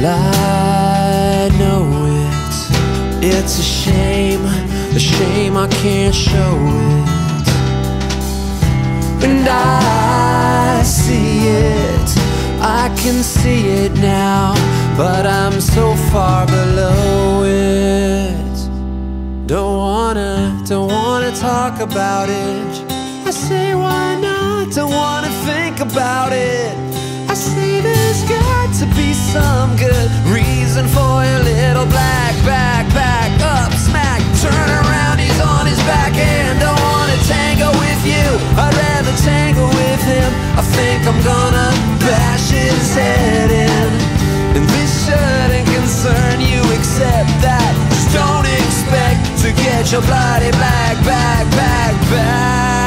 I know it's a shame I can't show it. And I see it, I can see it now, but I'm so far below it. Don't wanna talk about it. I say why not, don't wanna think about it. I say there's got to be some good reason for your little black back up smack. Turn around, he's on his back and don't wanna tango with you. I'd rather tango with him. I think I'm gonna bash his head in. And this shouldn't concern you except that just don't expect to get your bloody black back.